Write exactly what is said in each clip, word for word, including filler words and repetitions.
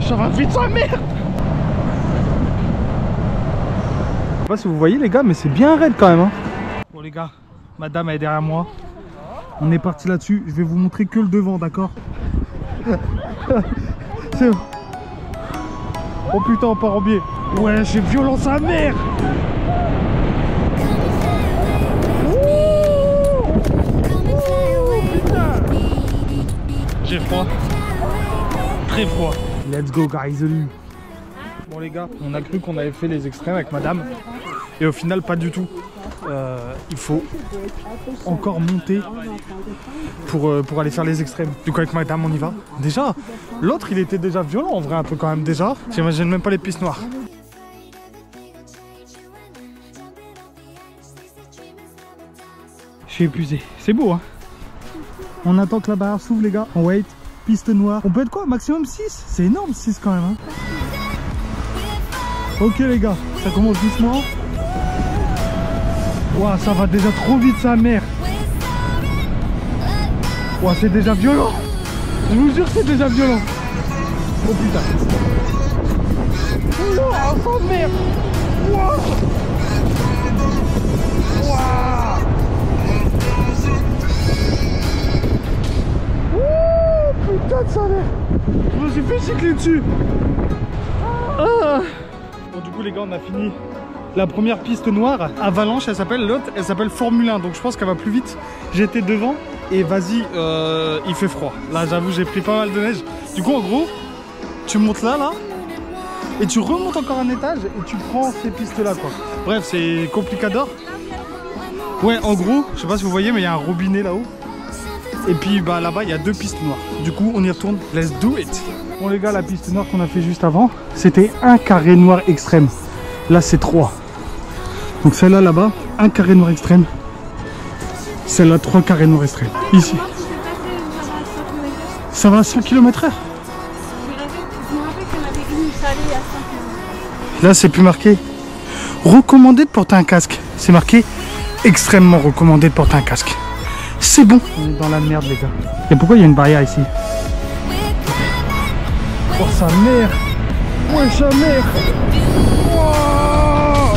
ça va vite sa mère. Je sais pas si vous voyez les gars, mais c'est bien raide quand même hein. Bon les gars, madame elle est derrière moi. On est parti là-dessus, je vais vous montrer que le devant, d'accord? C'est bon. Oh putain, on part en biais. Ouais, j'ai violent sa mère. J'ai froid, très froid. Let's go guys. Bon les gars, on a cru qu'on avait fait les extrêmes avec madame et au final pas du tout. Euh, il faut encore monter pour, euh, pour aller faire les extrêmes. Du coup avec madame on y va. Déjà, l'autre il était déjà violent en vrai un peu quand même déjà. J'imagine même pas les pistes noires. Je suis épuisé, c'est beau hein. On attend que la barrière s'ouvre les gars, on wait, piste noire. On peut être quoi, maximum six? C'est énorme six quand même hein. Ok les gars, ça commence doucement. Ouah, ça va déjà trop vite sa mère. Ouah, c'est déjà violent. Je vous jure c'est déjà violent. Oh putain. Ouah, sa mère. Ouah. Ouah. Putain de sa mère. Je me suis fait cycler dessus. Ah. Bon du coup les gars on a fini la première piste noire. Avalanche elle s'appelle, l'autre elle s'appelle Formule un. Donc je pense qu'elle va plus vite. J'étais devant et vas-y euh, il fait froid. Là j'avoue j'ai pris pas mal de neige. Du coup en gros tu montes là là et tu remontes encore un étage et tu prends ces pistes là quoi. Bref c'est complicador. Ouais en gros je sais pas si vous voyez mais il y a un robinet là-haut. Et puis bah là-bas il y a deux pistes noires. Du coup on y retourne. Let's do it. Bon les gars, la piste noire qu'on a fait juste avant, c'était un carré noir extrême. Là c'est trois. Donc celle-là là-bas, un carré noir extrême. Celle-là, trois carrés noirs extrêmes. Ici. Ça va à cent kilomètres heure. Là c'est plus marqué. Recommandé de porter un casque. C'est marqué extrêmement recommandé de porter un casque. C'est bon. On est dans la merde les gars. Et pourquoi il y a une barrière ici? Oh sa mère. Ouais sa mère. Wow.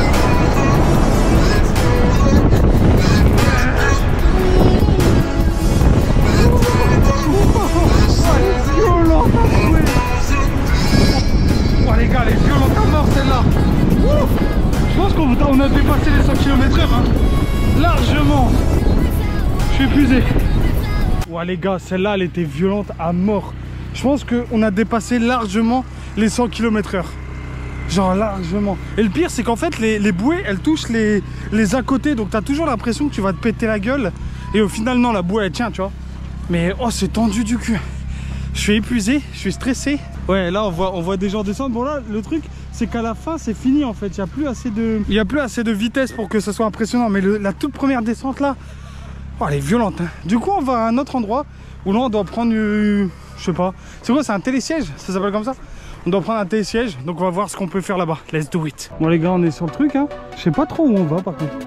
Oh elle est violente à jouer. Oh les gars elle est violente à mort celle-là. Je pense qu'on a, on a dépassé les cent kilomètres heure hein. Largement. Je suis épuisé. Ouais les gars, celle-là elle était violente à mort. Je pense qu'on a dépassé largement les cent kilomètres heure. Genre largement. Et le pire c'est qu'en fait les, les bouées elles touchent les, les à côté. Donc t'as toujours l'impression que tu vas te péter la gueule. Et au final non, la bouée elle tient tu vois. Mais oh c'est tendu du cul. Je suis épuisé, je suis stressé. Ouais là on voit, on voit des gens descendre. Bon là le truc c'est qu'à la fin c'est fini en fait. Il n'y a plus assez de, il y a plus assez de vitesse pour que ça soit impressionnant. Mais le, la toute première descente là, oh, elle est violente hein. Du coup on va à un autre endroit où là on doit prendre euh, je sais pas, c'est quoi, c'est un télésiège, ça s'appelle comme ça. On doit prendre un télésiège, donc on va voir ce qu'on peut faire là-bas. Let's do it. Bon les gars on est sur le truc hein. Je sais pas trop où on va par contre.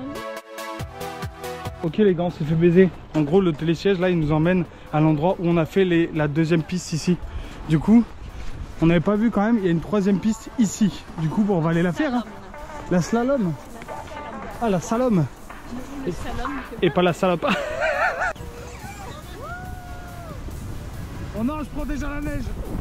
Ok les gars on s'est fait baiser. En gros le télésiège là il nous emmène à l'endroit où on a fait les, la deuxième piste ici. Du coup on n'avait pas vu quand même, il y a une troisième piste ici. Du coup bon, on va aller la faire hein. La slalom. Ah la salome. Et, et pas la salope. Oh non, je prends déjà la neige.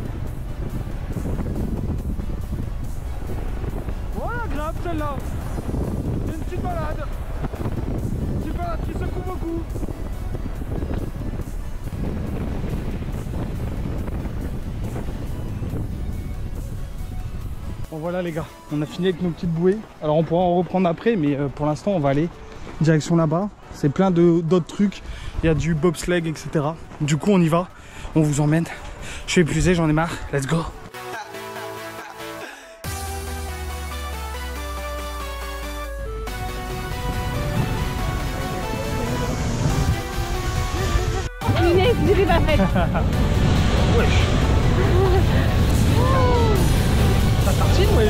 Voilà, grave celle-là. C'est une petite balade. Une petite balade qui secoue beaucoup. Bon voilà les gars, on a fini avec nos petites bouées. Alors on pourra en reprendre après, mais euh, pour l'instant on va aller direction là-bas. C'est plein d'autres trucs. Il y a du bobsleigh, et cetera. Du coup on y va. On vous emmène. Je suis épuisé, j'en ai marre. Let's go. Wesh. Ça tartine, wesh.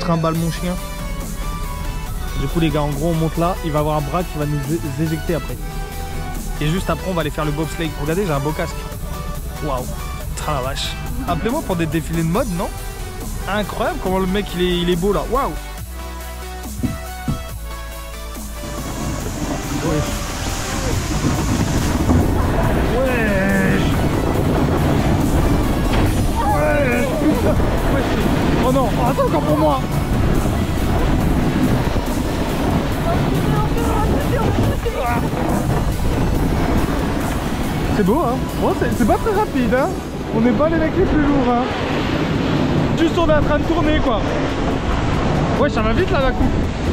trimballe mon chien. Du coup les gars, en gros on monte là, il va avoir un bras qui va nous éjecter après. Et juste après on va aller faire le bobsleigh. Regardez, j'ai un beau casque. Waouh, tra la vache. Appelez-moi pour des défilés de mode, non? Incroyable comment le mec il est, il est beau là. Waouh. Ouais. Ouais. Ouais. Oh non, oh, attends encore pour moi. C'est beau hein. Bon, c'est pas très rapide hein. On n'est pas les mecs les plus lourds hein. Juste on est en train de tourner quoi. Ouais, ça va vite là d'un coup.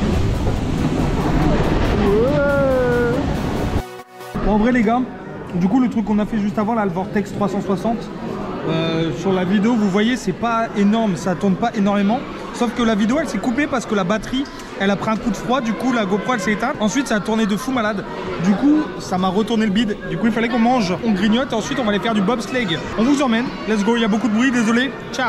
Ouais. Bon, en vrai les gars, du coup le truc qu'on a fait juste avant là, le Vortex trois cent soixante, euh, sur la vidéo vous voyez c'est pas énorme, ça tourne pas énormément. Sauf que la vidéo elle s'est coupée parce que la batterie elle a pris un coup de froid, du coup la GoPro elle s'est éteinte. Ensuite ça a tourné de fou malade. Du coup ça m'a retourné le bide. Du coup il fallait qu'on mange, on grignote et ensuite on va aller faire du bobsleigh. On vous emmène, let's go, il y a beaucoup de bruit, désolé, ciao.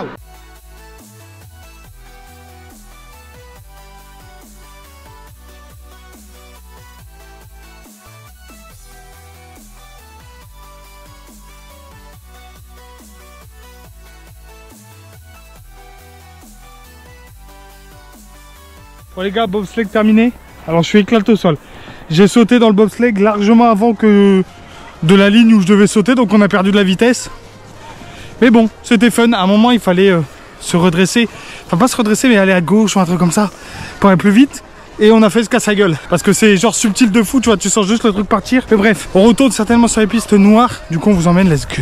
Bon les gars, bobsleigh terminé. Alors je suis éclaté au sol. J'ai sauté dans le bobsleigh largement avant que de la ligne où je devais sauter, donc on a perdu de la vitesse. Mais bon, c'était fun. À un moment il fallait euh, se redresser. Enfin pas se redresser mais aller à gauche ou un truc comme ça pour aller plus vite. Et on a fait ce casse à gueule. Parce que c'est genre subtil de fou, tu vois, tu sens juste le truc partir. Mais bref, on retourne certainement sur les pistes noires. Du coup on vous emmène, let's go.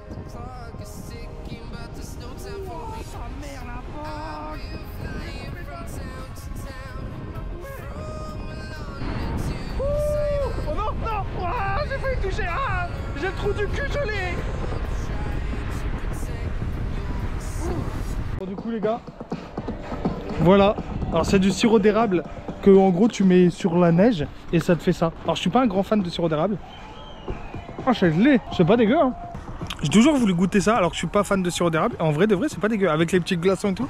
Ah, j'ai le trou du cul, je l'ai. Bon, du coup les gars, voilà. Alors c'est du sirop d'érable que en gros tu mets sur la neige et ça te fait ça. Alors je suis pas un grand fan de sirop d'érable. Ah, je l'ai, c'est pas dégueu hein. J'ai toujours voulu goûter ça alors que je suis pas fan de sirop d'érable. En vrai de vrai c'est pas dégueu avec les petits glaçons et tout.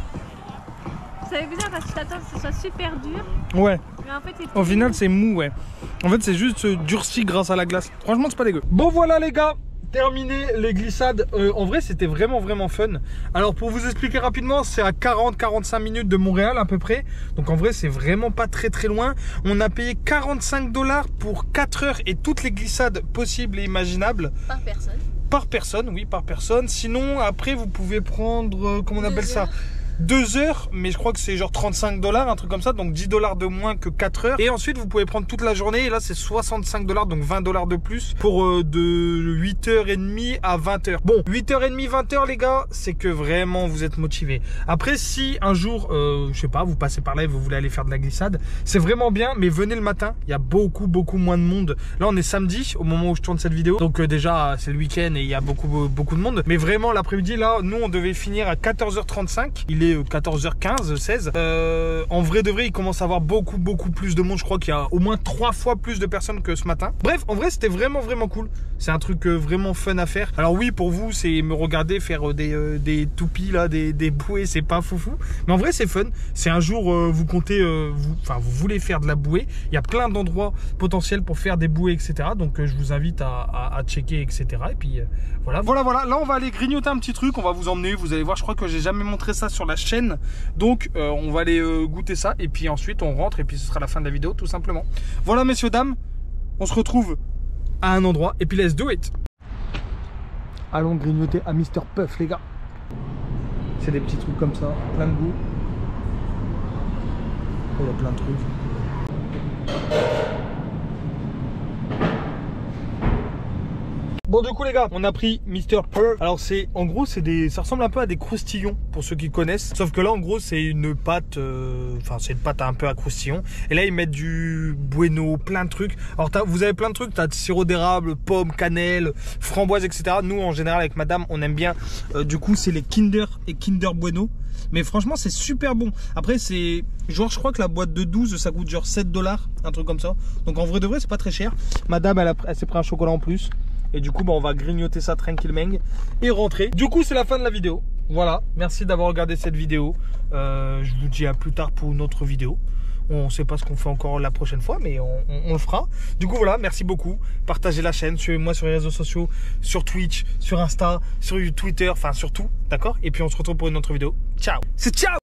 C'est bizarre parce que tu t'attends que ce soit super dur. Ouais. Mais en fait, au final c'est mou, ouais. En fait c'est juste durci grâce à la glace. Franchement c'est pas dégueu. Bon voilà les gars, terminé les glissades. Euh, en vrai c'était vraiment vraiment fun. Alors pour vous expliquer rapidement, c'est à quarante à quarante-cinq minutes de Montréal à peu près. Donc en vrai c'est vraiment pas très très loin. On a payé quarante-cinq dollars pour quatre heures et toutes les glissades possibles et imaginables. Par personne. Par personne, oui par personne. Sinon après vous pouvez prendre, euh, comment on appelle ça ? deux heures, mais je crois que c'est genre trente-cinq dollars, un truc comme ça, donc dix dollars de moins que quatre heures. Et ensuite vous pouvez prendre toute la journée et là c'est soixante-cinq dollars, donc vingt dollars de plus pour euh, de huit heures trente à vingt heures. Bon, huit heures trente, vingt heures les gars, c'est que vraiment vous êtes motivés. Après si un jour, euh, je sais pas, vous passez par là et vous voulez aller faire de la glissade, c'est vraiment bien, mais venez le matin, il y a beaucoup beaucoup moins de monde. Là on est samedi au moment où je tourne cette vidéo, donc euh, déjà c'est le week-end et il y a beaucoup beaucoup de monde. Mais vraiment l'après-midi là, nous on devait finir à quatorze heures trente-cinq, il est quatorze heures quinze, seize. Euh, en vrai de vrai, il commence à avoir beaucoup, beaucoup plus de monde. Je crois qu'il y a au moins trois fois plus de personnes que ce matin. Bref, en vrai, c'était vraiment, vraiment cool. C'est un truc euh, vraiment fun à faire. Alors oui, pour vous, c'est me regarder faire euh, des, euh, des toupies, là, des, des bouées, c'est pas foufou. Mais en vrai, c'est fun. C'est un jour, euh, vous comptez, euh, vous, enfin, vous voulez faire de la bouée. Il y a plein d'endroits potentiels pour faire des bouées, et cetera. Donc, euh, je vous invite à, à, à checker, et cetera. Et puis, euh, voilà. Voilà, voilà. Là, on va aller grignoter un petit truc. On va vous emmener. Vous allez voir, je crois que j'ai jamais montré ça sur la chaîne. Donc euh, on va aller euh, goûter ça et puis ensuite on rentre et puis ce sera la fin de la vidéo tout simplement. Voilà messieurs dames, on se retrouve à un endroit et puis let's do it. Allons grignoter à Mister Puff les gars. C'est des petits trucs comme ça, plein de goût. Oh, il y a plein de trucs. Bon du coup les gars, on a pris Mister Puff. Alors c'est, en gros c'est des, ça ressemble un peu à des croustillons pour ceux qui connaissent. Sauf que là en gros c'est une pâte, euh, enfin c'est une pâte un peu à croustillon. Et là ils mettent du bueno, plein de trucs. Alors vous avez plein de trucs, t'as sirop d'érable, pomme, cannelle, framboise, et cetera. Nous en général avec madame on aime bien. Euh, du coup c'est les Kinder et Kinder Bueno. Mais franchement c'est super bon. Après c'est genre je crois que la boîte de douze ça coûte genre sept dollars, un truc comme ça. Donc en vrai de vrai c'est pas très cher. Madame elle, a, elle s'est pris un chocolat en plus. Et du coup bah, on va grignoter ça tranquillement et rentrer. Du coup c'est la fin de la vidéo. Voilà, merci d'avoir regardé cette vidéo. Euh, je vous dis à plus tard pour une autre vidéo. On ne sait pas ce qu'on fait encore la prochaine fois, mais on, on, on le fera. Du coup, voilà, merci beaucoup. Partagez la chaîne, suivez-moi sur les réseaux sociaux, sur Twitch, sur Insta, sur Twitter, enfin sur tout, d'accord? Et puis on se retrouve pour une autre vidéo. Ciao! C'est ciao!